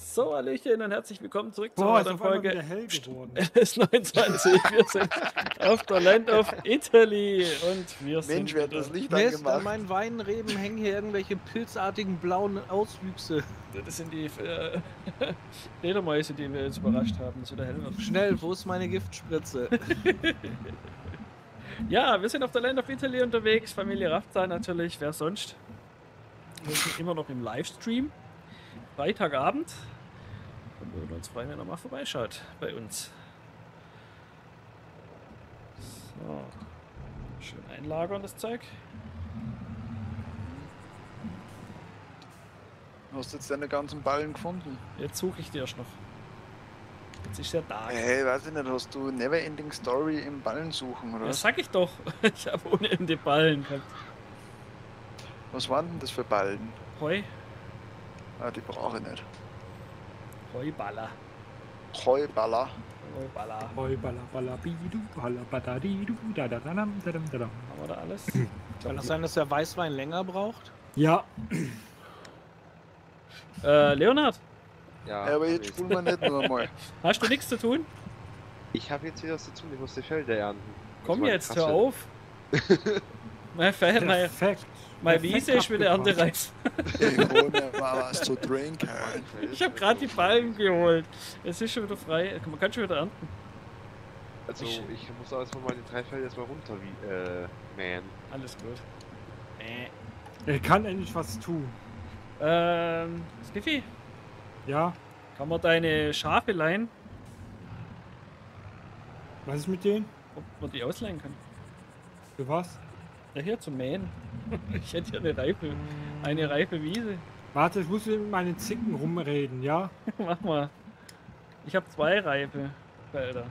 So, Hallöchen und herzlich willkommen zurück zu Boah, ist einer auf einmal Folge wieder hell geworden. LS29. Wir sind auf der Land of Italy und wir sind Mensch, wer hat wieder... das Licht Mist, an angemacht? meinen Weinreben hängen hier irgendwelche pilzartigen blauen Auswüchse. Das sind die Fledermäuse, die wir jetzt überrascht haben, dass wieder hell wird. Schnell, wo ist meine Giftspritze? Ja, wir sind auf der Land of Italy unterwegs. Familie Rafzahl natürlich, wer sonst? Wir sind immer noch im Livestream. Freitagabend. Und wir würden uns freuen, wenn ihr mal vorbeischaut bei uns. So. Schön einlagern, das Zeug. Hast du jetzt deine ganzen Ballen gefunden? Jetzt suche ich die erst noch. Jetzt ist ja da. Hey, weiß ich nicht, hast du Neverending Story im Ballen suchen, oder Das was? sag ich doch. Ich habe ohne Ende Ballen gehabt. Was waren denn das für Ballen? Heu. Ah, die brauche ich nicht. Heuballer. Heuballer. Heuballer. Hoi, balla, balla, bidu, balla, bada, didu, da, da, da, dam, da, dam, da, dam. Haben wir da alles? Kann das sein, dass der Weißwein länger braucht? Ja, Leonhard, Ja, Ja, aber hab jetzt ich. spulen wir nicht nur mal. hast du nichts zu tun? Ich habe jetzt wieder was zu tun, ich muss die Felder ernten. Komm Das war jetzt, krass. hör auf. Meine perfekt. Wiese ist wieder erntereif. Ich hol mir mal was zu trinken. Ich habe gerade die Ballen geholt. Es ist schon wieder frei. Man kann schon wieder ernten. Also ich muss erstmal meine 3 Felder erstmal runter mähen. Alles gut. Er kann endlich was tun. Skiffy, Ja, kann man deine Schafe leihen? was ist mit denen? Ob man die ausleihen kann? Für was? Ja, hier zum Mähen. Ich hätte hier eine reife Wiese. Warte, ich muss mit meinen Zicken rumreden, ja? Mach mal. Ich habe 2 reife Felder.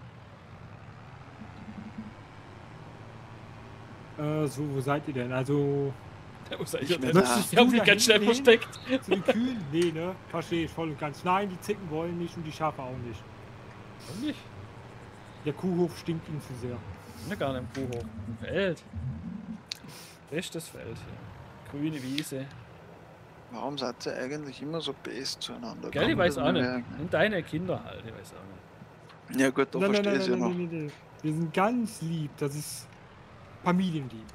So, wo seid ihr denn? Also, Wo seid Ich ihr bin denn? da. Ich habe mich ganz schnell Hinten versteckt. zu den Kühen? Nee, ne? Verstehe ich voll und ganz. Nein, die Zicken wollen nicht und die Schafe auch nicht. Warum nicht? Der Kuhhof stinkt ihnen zu sehr. Ne, gar nicht im Kuhhof. Im Feld. Bestes Feld hier. Grüne Wiese. Warum seid ihr eigentlich immer so best zueinander? Gell, Kann ich man weiß das auch mal nicht. merken? Und deine Kinder halt, ich weiß auch nicht. Ja gut, da verstehe ich ja noch. Nein. Wir sind ganz lieb. Das ist Familienliebe.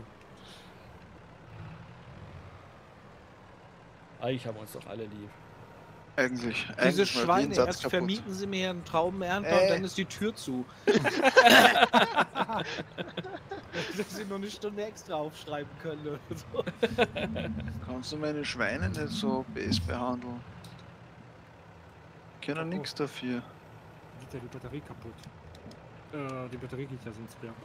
Eigentlich haben wir uns doch alle lieb. Eigentlich. Diese eigentlich mal Schweine, Jenseits erst kaputt. vermieten sie mir einen Traubenernter und dann ist die Tür zu. Dass sie noch eine Stunde extra aufschreiben können oder so. Kannst du meine Schweine nicht so best behandeln? Ich kann ja nichts dafür. Geht ja die Batterie kaputt. Die Batterie geht ja sonst leer.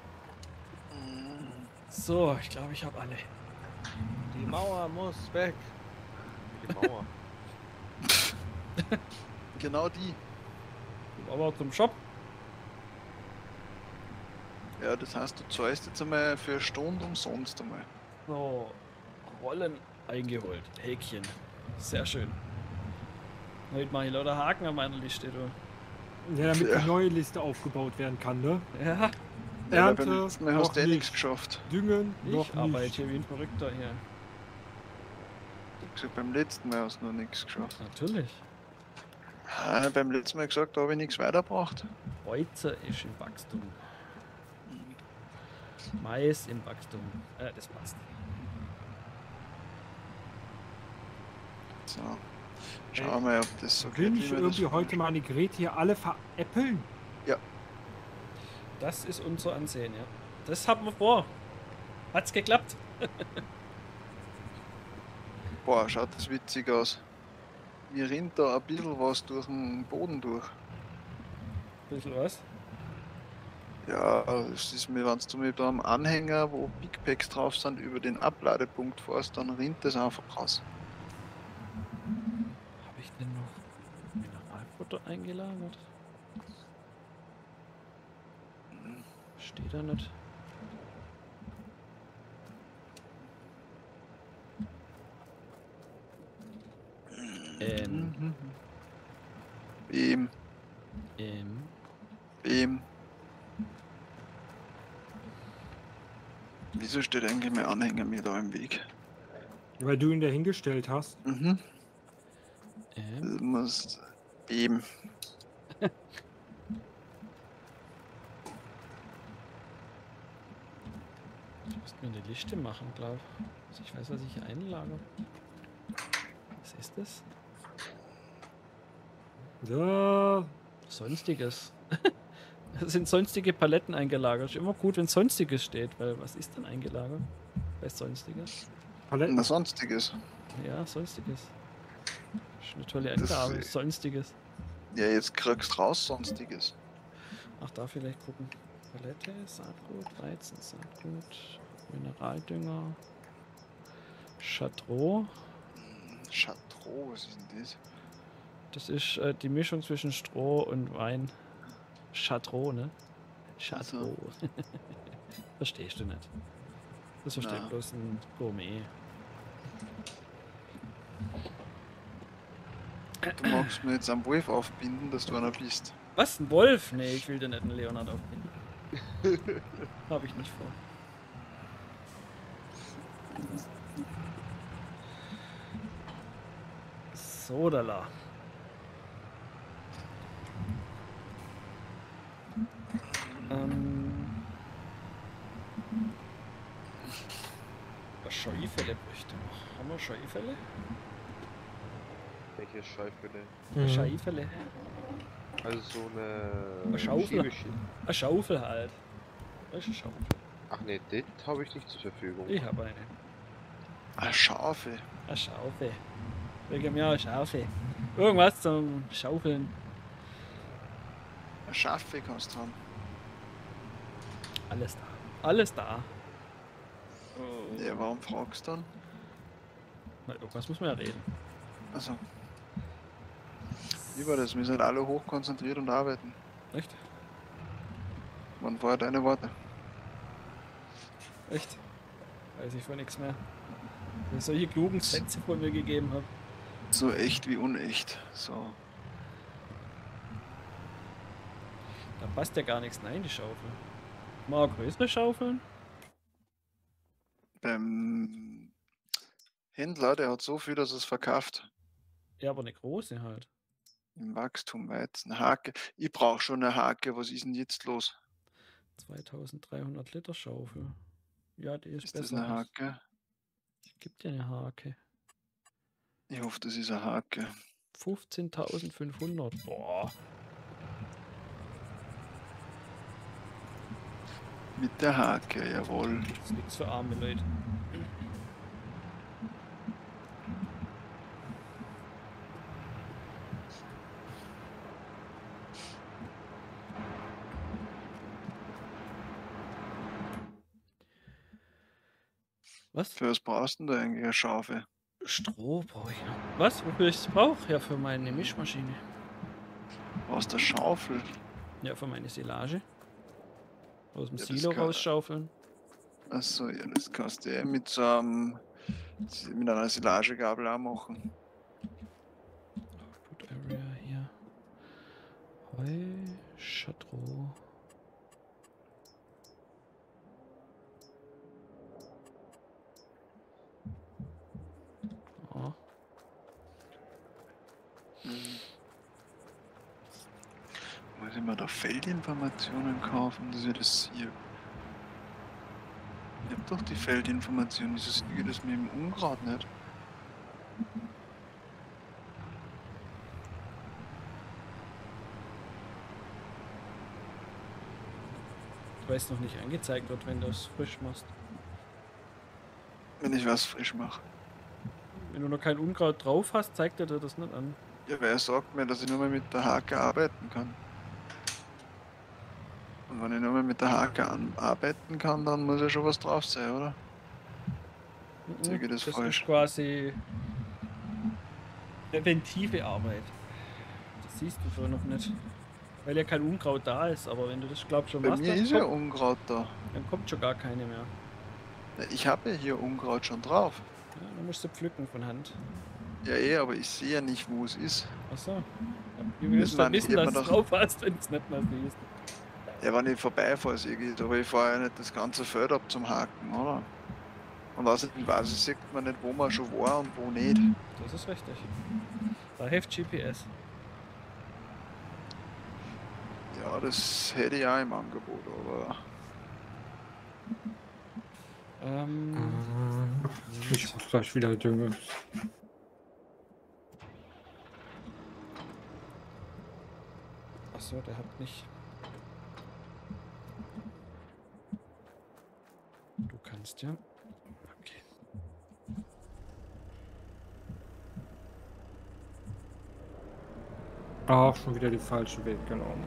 So, ich glaube, ich habe alle. Die Mauer muss weg. Die Mauer. Genau die. Aber zum Shop. Ja, das heißt, du zahlst jetzt einmal für eine Stunde umsonst einmal. So, Rollen eingeholt. Häkchen. Sehr schön. Heute mache ich lauter Haken an meiner Liste, du. Ja, damit Ja. die neue Liste aufgebaut werden kann, ne? Ja, Ja, weil Ernte, beim letzten Mal hast du noch nichts nicht. geschafft. Düngen, ich noch arbeite nicht. hier wie ein Verrückter hier. Ich hab gesagt, beim letzten Mal hast du noch nichts geschafft. Natürlich. Ah, beim letzten Mal gesagt, da habe ich nichts weitergebracht. Kreuzer ist im Wachstum. Mais im Wachstum. Das passt. So. Schauen wir mal, ob das so Will geht. ich wie wir irgendwie das heute meine Geräte hier alle veräppeln? Das ist unser Ansehen, ja. Das haben wir vor. Hat's geklappt? Boah, schaut das witzig aus. Mir rinnt da ein bisschen was durch den Boden durch. Bisschen was? Ja, es ist mir, wenn du mit einem Anhänger, wo Big Packs drauf sind, über den Abladepunkt fährst, dann rinnt das einfach raus. Habe ich denn noch Mineralfutter eingelagert? Steht da nicht. Beam, Beam. Wieso steht eigentlich mein Anhänger mir da im Weg? Weil du ihn da hingestellt hast. Du musst Eben. Ich muss mir eine Liste machen, glaube ich. Also ich weiß, was ich hier einlagere. Was ist das? So, Sonstiges. Das sind sonstige Paletten eingelagert. Ist immer gut, wenn Sonstiges steht, weil was ist denn eingelagert bei Sonstiges? Paletten. Na, sonstiges. Ja, Sonstiges. Ist eine tolle Das- Angabe. Sonstiges. Ja, jetzt kriegst raus sonstiges. Ach, da vielleicht gucken. Palette, Saatgut, Weizen, Saatgut, Mineraldünger, Chartreux. Chartreux, was ist denn das? Das ist die Mischung zwischen Stroh und Wein. Chartreux, ne? Chartreux. Verstehst du nicht. Das versteht Na. bloß ein Gourmet. Du magst mir jetzt am Wolf aufbinden, dass du einer bist. Was? Ein Wolf? Nee, ich will dir nicht einen Leonard aufbinden. Habe ich nicht vor. Sodala. Scheufälle bräuchte noch. Haben wir Scheufälle? Welche Scheufele? Mhm. Scheufälle. Also so eine. Eine Schaufel. Schiebeschiene. Eine Schaufel halt. Was ist eine Schaufel? Ach ne, das habe ich nicht zur Verfügung. Ich habe eine. Ah, Schafe. Eine Schaufel. Wegen mir eine Schaufel. Irgendwas zum Schaufeln. Ein Schafe kannst du haben. Alles da. Alles da. Ja, warum fragst du dann? Na, irgendwas muss man ja reden. Also. Wie war das? Wir sind alle hochkonzentriert und arbeiten. Echt? Wann war deine Worte? Echt? Weiß ich von nichts mehr. Wenn ich solche klugen Sätze von mir gegeben habe. So echt wie unecht. So. Da passt ja gar nichts rein, die Schaufel. Mal größere Schaufeln? Beim Händler, der hat so viel, dass er es verkauft. Ja, aber eine große halt. Im Wachstum Weizen. Hake. Ich brauche schon eine Hake. Was ist denn jetzt los? 2300 Liter Schaufel. Ja, die ist, Ist das besser. eine Hake? Ich gebe dir eine Hake. Ich hoffe, das ist eine Hake. 15.500. Boah. Mit der Hake, jawohl. Das ist nichts für arme Leute. Was? Für was brauchst du denn da eigentlich eine Schafe? Stroh brauche ich noch. Was? Wofür ich es brauche? Ja, für meine Mischmaschine. Brauchst du eine Schaufel? Ja, für meine Silage. Aus dem Ja, das Silo kann- rausschaufeln. Achso, ja, das kannst du mit so einem, mit einer Silagegabel auch machen. Output Area hier. Heu, Chartreux. Oh. Muss ich mir da Feldinformationen kaufen, dass ich das sehe? Ich hab doch die Feldinformationen, wieso sehe ich das mit dem Unkraut nicht? Weil es noch nicht angezeigt wird, wenn du es frisch machst. Wenn ich was frisch mache. Wenn du noch kein Unkraut drauf hast, zeigt er dir das nicht an. Ja, wer sagt mir, dass ich nur mal mit der Hake arbeiten kann? Und wenn ich nur mal mit der Hake arbeiten kann, dann muss ja schon was drauf sein, oder? Zeige ich das falsch? ist quasi präventive Arbeit. Das siehst du so noch nicht. Weil ja kein Unkraut da ist, aber wenn du das glaubst schon Bei machst, mir ist ja Unkraut da. dann kommt schon gar keine mehr. Ja, ich habe ja hier Unkraut schon drauf. Ja, dann musst du pflücken von Hand. Ja, aber ich sehe ja nicht, wo es ist. Achso. Ja, wie willst du dann wissen, dass du es drauf hast, wenn du es nicht mehr siehst? Ja, wenn ich vorbeifahre, sehe ich es, aber ich fahre ja nicht das ganze Feld ab zum Haken, oder? Und außerdem weiß ich, sieht man nicht, wo man schon war und wo nicht. Das ist richtig. Da hilft GPS. Ja, das hätte ich auch im Angebot, aber Ich muss gleich wieder Dünge. Achso, der hat nicht. Du kannst ja. Okay. Ach, schon wieder den falschen Weg genommen.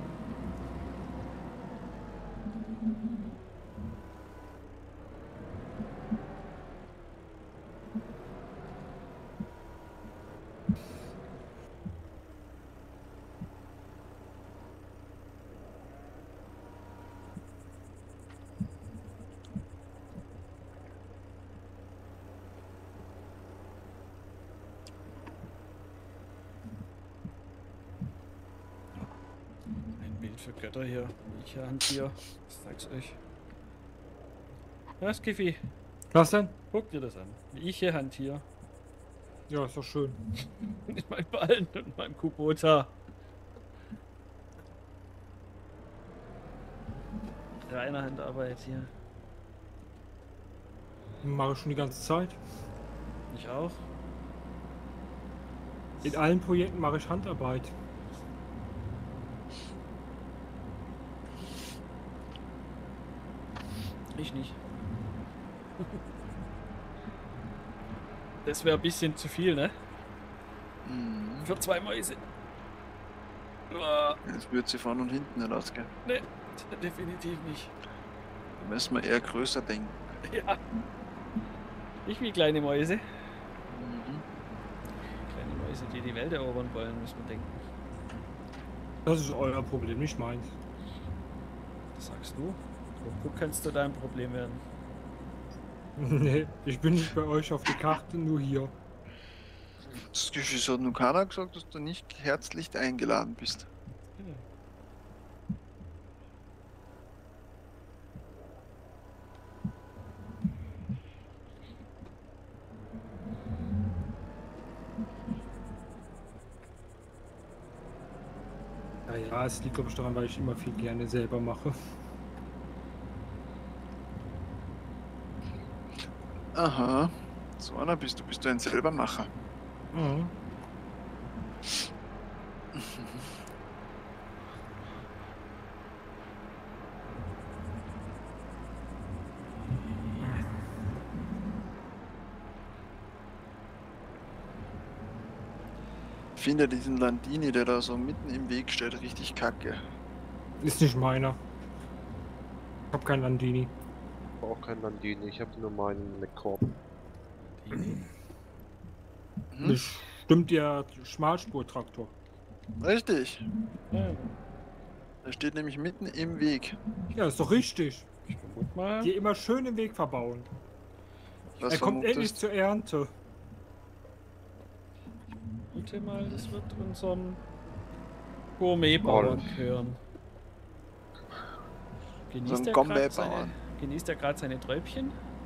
Ein Bild für Götter hier. Ich hantiere. Ich sag's euch. Ja, Skiffi, Was denn? guck dir das an. Wie ich hier hantiere. Ja, ist doch schön. Mit meinem Ballen und meinem Kubota. Reine Handarbeit hier. Mache ich schon die ganze Zeit. Ich auch. In allen Projekten mache ich Handarbeit. Ich nicht. Das wäre ein bisschen zu viel, ne? mhm. Für 2 Mäuse. Ah, Jetzt wird sie vorne und hinten nicht ausgehen. ne, definitiv nicht. Da müssen wir eher größer denken. Ja. Nicht wie kleine Mäuse. Mhm. Kleine Mäuse, die die Welt erobern wollen, muss man denken. Das ist euer Problem, nicht meins. Das sagst du. So kannst du dein Problem werden. Nee, ich bin nicht bei euch auf die Karte, nur hier. Das hat nur keiner gesagt, dass du nicht herzlich eingeladen bist. Ja, es liegt glaube ich daran, weil ich immer viel gerne selber mache. Aha. So einer bist du ein Selbermacher. Mhm. Ich finde diesen Landini, der da so mitten im Weg steht, richtig kacke. Ist nicht meiner. Ich hab keinen Landini. Auch kein Landini, ich habe nur meinen McCorp. Hm? Das stimmt der Schmalspurtraktor. Richtig. Ja, Der steht nämlich mitten im Weg. Ja, ist doch richtig. ich vermute mal. Die immer schön den Weg verbauen. Was Er kommt endlich vermutest zur Ernte. Vermute mal, das wird unseren Gourmet-Bauern gehören. Genießt Unseren er Gourmet-Bauern. gerade seine Träubchen?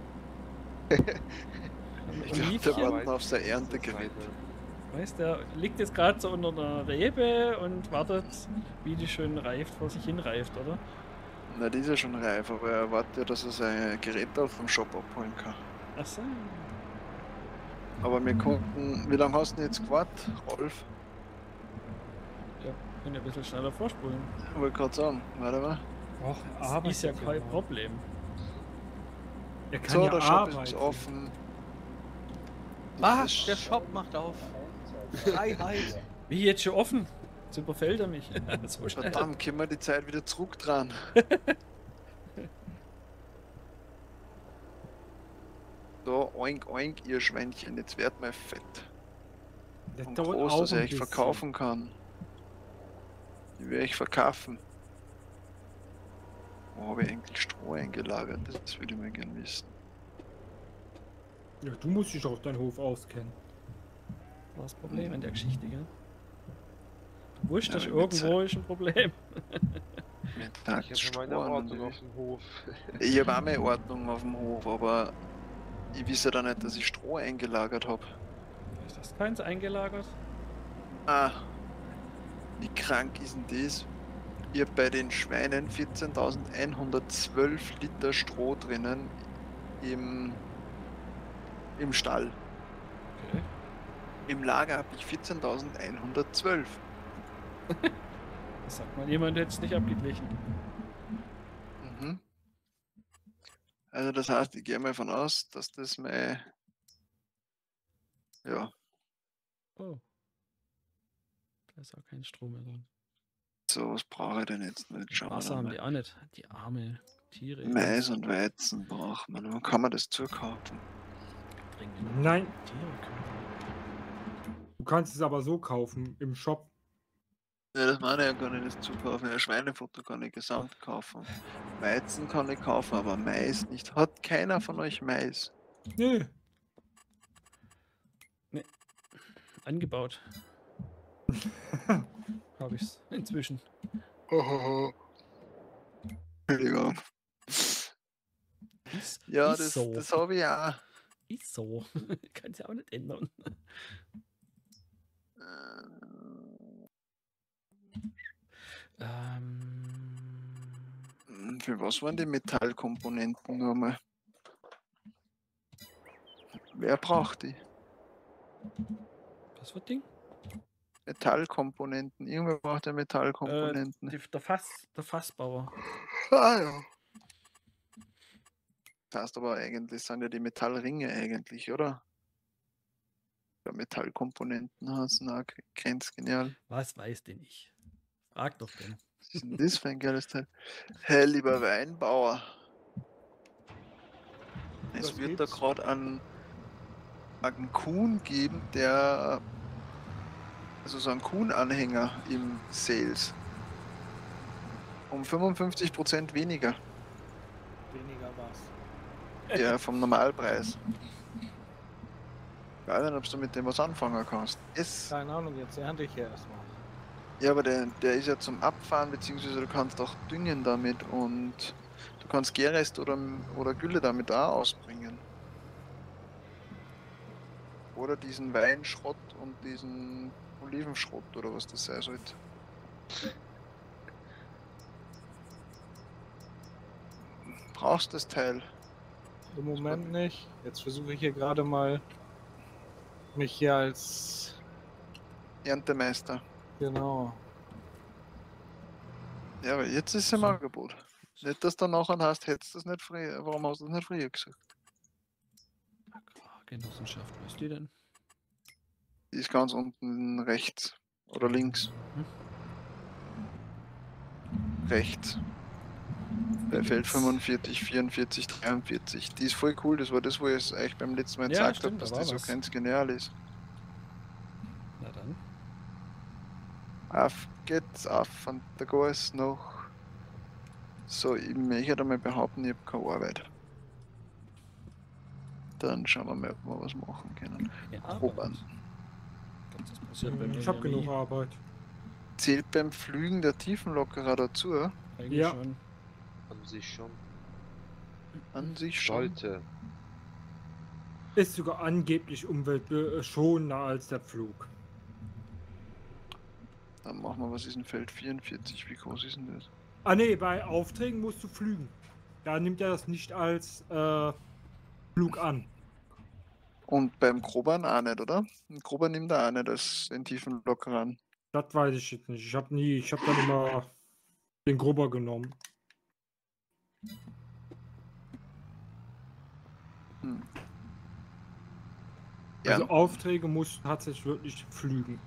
Ich glaube, Olivchen? der warten auf seine Ernte gewinnt. Weißt der liegt jetzt gerade so unter einer Rebe und wartet, wie die schön reift, vor sich hin reift, oder? Na, die ist ja schon reif, aber er wartet ja, dass er sein Gerät auf dem Shop abholen kann. Achso. Aber wir konnten. Wie lange hast du denn jetzt gewartet, Rolf? Ja, können ja ein bisschen schneller vorspulen. Ich wollte gerade sagen, warte mal. Och, Das ist ja kein Problem. Er kann So, ja der Shop arbeiten. ist offen. Was? Der Shop macht auf. Freiheit. Wie jetzt schon offen? Jetzt überfällt er mich. So schnell. Verdammt, können wir die Zeit wieder zurück dran. So, oink oink, ihr Schweinchen, jetzt werd mal fett. Das Und dauert groß, auch dass ein ich euch bisschen. verkaufen kann. Die werde ich verkaufen. Wo habe ich eigentlich Stroh eingelagert? Das würde ich mal gern wissen. Ja, du musst dich auf deinen Hof auskennen. Das Problem in der Geschichte, gell? Du wusstest, Ja, irgendwo ist ein Problem. Mit Ich habe meine Ordnung auf dem Hof. Ich habe auch meine Ordnung auf dem Hof, aber ich weiß ja dann nicht, dass ich Stroh eingelagert habe. Ist das keins eingelagert? Ah, wie krank ist denn das? Ich hab bei den Schweinen 14.112 Liter Stroh drinnen im Stall. Okay. Im Lager habe ich 14.112. Das sagt mal jemand, der jetzt nicht abgeglichen. Mhm. Also das heißt, ich gehe mal von aus, dass das mein... Ja, Oh. Da ist auch kein Strom mehr drin. so was brauche ich denn jetzt nicht. Schauen wir Wasser da haben mal. die auch nicht. Die arme Tiere. Mais und Weizen braucht man. Wo kann man das zukaufen? Dringend. Nein, Tiere können. du kannst es aber so kaufen im Shop. Ja, das meine ich ja gar nicht, das zukaufen. Ja, Schweinefutter kann ich gesamt kaufen. Weizen kann ich kaufen, aber Mais nicht. Hat keiner von euch Mais? Nee. Angebaut. Habe ich's inzwischen. Entschuldigung. Ist, Ja, ist das, so. das habe ich auch. Ist so. Kannst ja auch nicht ändern. Für was waren die Metallkomponenten nochmal? Wer braucht die? Was für Ding? Metallkomponenten. Irgendwer braucht ja Metallkomponenten. Der Fassbauer. Ah ja. Das heißt aber eigentlich, sind ja die Metallringe eigentlich, oder? Ja, Metallkomponenten heißen auch grenzgenial. Was weiß denn ich? Frag doch den. Was ist denn das für ein geiles Teil? Hey, lieber Weinbauer. Es Was wird gibt's? da gerade einen Kuhn geben, der, also so einen Kuhn-Anhänger im Sales. Um 55% weniger. Weniger was. Ja, vom Normalpreis. Ich weiß nicht, ob du mit dem was anfangen kannst. Keine Ahnung, jetzt ernte ich ja erstmal. Ja, aber der ist ja zum Abfahren, beziehungsweise du kannst auch düngen damit und du kannst Gärrest oder Gülle damit auch ausbringen. Oder diesen Weinschrott und diesen Olivenschrott oder was das sein sollte. Brauchst das Teil? Im Moment nicht. Jetzt versuche ich hier gerade mal mich hier als... Erntemeister. Genau. Ja, aber jetzt ist es im Angebot. Nicht, dass du nachher hast, hättest du das nicht früher. Warum hast du das nicht früher gesagt? Agrargenossenschaft, wo ist die denn? Die ist ganz unten rechts. Oder links. Rechts. Bei Feld 45, 44, 43. Die ist voll cool. Das war das, wo ich es euch beim letzten Mal Ja, gesagt habe, stimmt, dass da die war so was. ganz genial ist. Na dann. Auf geht's, auf und da geht's noch. So, ich möchte einmal behaupten, ich habe keine Arbeit. Dann schauen wir mal, ob wir was machen können. Ja, Grob an. Das passiert bei mir Ich habe ja genug nie. Arbeit. Zählt beim Flügen der Tiefenlockerer dazu? Eigentlich Ja. schon. An sich schon. An sich schon. Sollte. Ist sogar angeblich umweltschonender als der Flug. Dann machen wir, was ist ein Feld 44? Wie groß ist denn das? Ah ne, bei Aufträgen musst du flügen. Da nimmt er das nicht als Flug an. Und beim Grobern auch nicht, oder? Ein Grober nimmt er auch nicht als den Tiefenlockerer an. Das weiß ich jetzt nicht. Ich habe dann immer den Grubber genommen. Hm. Ja, Also Aufträge musst du tatsächlich wirklich flügen.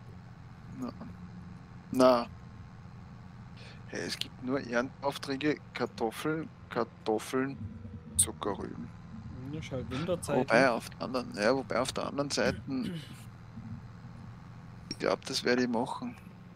na. Hey, es gibt nur Ernteaufträge, Kartoffeln, Zuckerrüben. Ja, ist halt Winterzeit. Wobei auf der anderen Seite, ich glaube, das werde ich machen.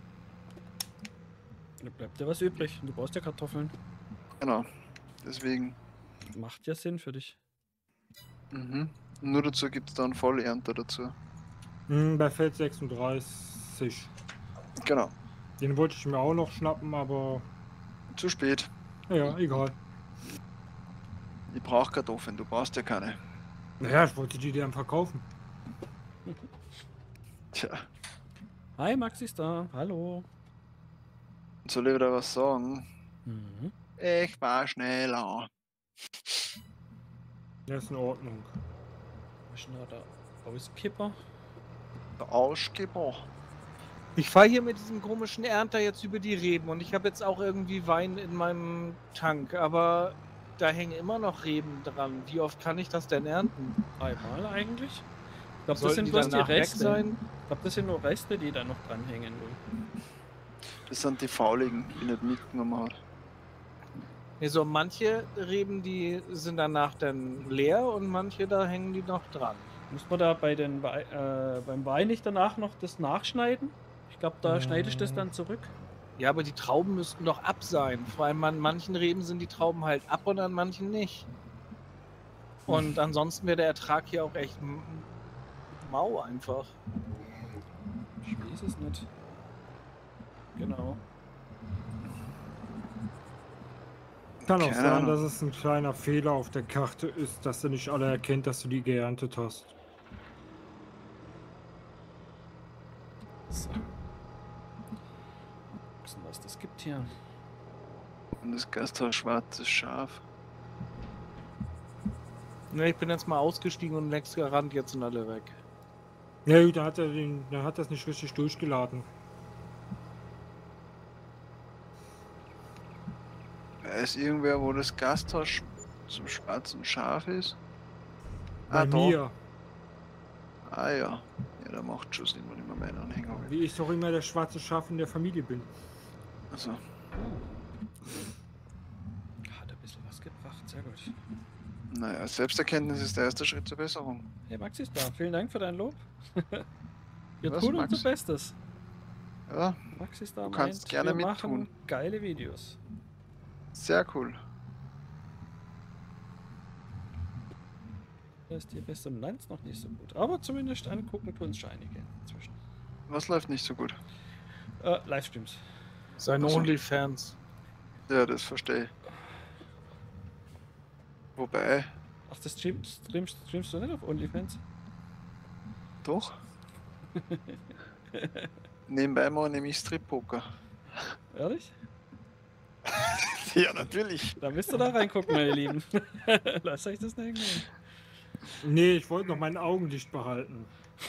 Da bleibt ja was übrig. Du brauchst ja Kartoffeln. Genau. Deswegen. Macht ja Sinn für dich. Mhm. Nur dazu gibt es dann Vollernte dazu. Bei Feld 36. Genau. Den wollte ich mir auch noch schnappen, aber Zu spät. ja, egal. Ich brauche Kartoffeln, du brauchst ja keine. Naja, ich wollte die dann verkaufen. Tja. Hi, Max ist da. Hallo. Soll ich wieder was sagen? Mhm. Ich war schneller. Ja, ist in Ordnung. Was ist denn da der Auskipper? Der Ausgeber. Ich fahre hier mit diesem komischen Ernter jetzt über die Reben und ich habe jetzt auch irgendwie Wein in meinem Tank, aber da hängen immer noch Reben dran. Wie oft kann ich das denn ernten? Einmal eigentlich. Ich glaube, das Sollten sind die bloß die danach weg Reste. sein? Ich glaube, das sind nur Reste, die da noch dranhängen. Das sind die Fauligen, die nicht mitgenommen hat. Nee, so manche Reben, die sind danach dann leer und manche, da hängen die noch dran. Muss man da bei beim Wein nicht danach noch das nachschneiden? Ich glaube, da schneide ich das dann zurück. Ja, aber die Trauben müssten doch ab sein. Vor allem an manchen Reben sind die Trauben halt ab und an manchen nicht. Und ansonsten wäre der Ertrag hier auch echt mau einfach. Ich weiß es nicht. Genau. Kann auch Keine sein, Ahnung. dass es ein kleiner Fehler auf der Karte ist, dass er nicht alle erkennt, dass du die geerntet hast. So. Was das gibt hier. Und das Gasthaus Schwarzes Schaf. Ne, ich bin jetzt mal ausgestiegen und nächstes Garant, jetzt sind alle weg. Nee, da hat das nicht richtig durchgeladen. Weiß irgendwer, wo das Gasthaus zum Schwarzen Schaf ist? Bei da. mir. Ah ja. Ja, da macht schon Sinn, wenn ich mal meinen Anhänger will. Wie ich doch immer der schwarze Schaf in der Familie bin. Also, Hat ein bisschen was gebracht, sehr gut. naja, Selbsterkenntnis ist der erste Schritt zur Besserung. Hey, Max ist da. Vielen Dank für dein Lob. Wir Was, tun Max? unser Bestes. Ja, Max ist da. Du kannst meint, gerne wir mittun. machen geile Videos. sehr cool. Da ist die Resonanz noch nicht so gut. Aber zumindest angucken tun es schon einige inzwischen. Was läuft nicht so gut? Livestreams. Seine Ach so. Onlyfans. Ja, das verstehe ich. Wobei, Ach, das streamst du nicht auf OnlyFans? doch. Nebenbei mal nämlich Strip-Poker. Ehrlich? Ja, natürlich. Da müsst ihr da reingucken, meine Lieben. Lasst euch das nicht nehmen. Nee, ich wollte noch mein Augenlicht behalten.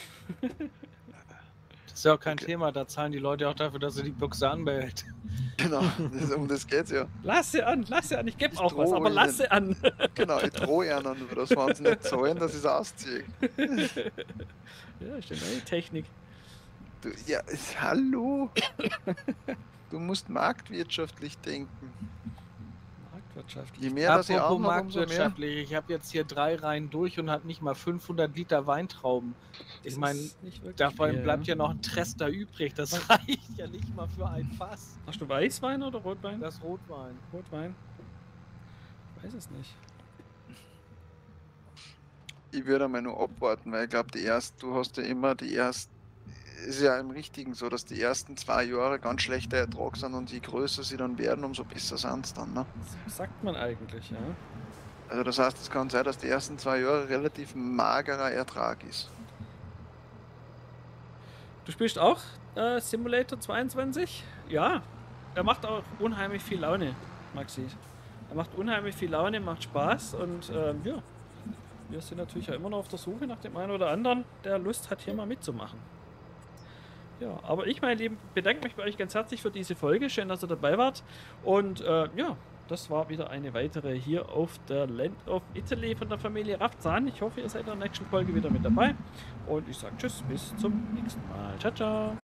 Das ist ja auch kein Thema, da zahlen die Leute auch dafür, dass sie die Büchse anbehält. Genau, um das geht's ja. Lass sie an, ich geb Ich auch was, drohe aber lass sie an. Genau, ich drohe ihnen nur, dass wenn sie nicht zahlen, dass ich es ausziehe. Ja, ist eine neue Technik. Du, ja, hallo. Du musst marktwirtschaftlich denken. Marktwirtschaftlich. Je mehr das ich Apropos anhabe, umso mehr. marktwirtschaftlich, ich habe jetzt hier 3 Reihen durch und hat nicht mal 500 Liter Weintrauben. Ich Das meine, ist nicht wirklich davon viel, bleibt ja. ja noch ein Trester übrig. Das reicht ja nicht mal für ein Fass. Hast du Weißwein oder Rotwein? Das Rotwein. Rotwein. Ich weiß es nicht. Ich würde einmal nur abwarten, weil ich glaube, du hast ja immer ist ja im Richtigen so, dass die ersten 2 Jahre ganz schlechter Ertrag sind und je größer sie dann werden, umso besser sind es dann. Ne? So sagt man eigentlich, ja. Also das heißt, es kann sein, dass die ersten 2 Jahre relativ magerer Ertrag ist. Du spielst auch Simulator 22? Ja. Er macht auch unheimlich viel Laune, Maxi. Er macht unheimlich viel Laune, macht Spaß und ja. Wir sind natürlich ja immer noch auf der Suche nach dem einen oder anderen, der Lust hat, hier mal mitzumachen. Ja, aber ich, meine Lieben, bedanke mich bei euch ganz herzlich für diese Folge. Schön, dass ihr dabei wart. Und ja, das war wieder eine weitere hier auf der Land of Italy von der Familie Rafzahn. Ich hoffe, ihr seid in der nächsten Folge wieder mit dabei. Und ich sage Tschüss, bis zum nächsten Mal. Ciao, ciao.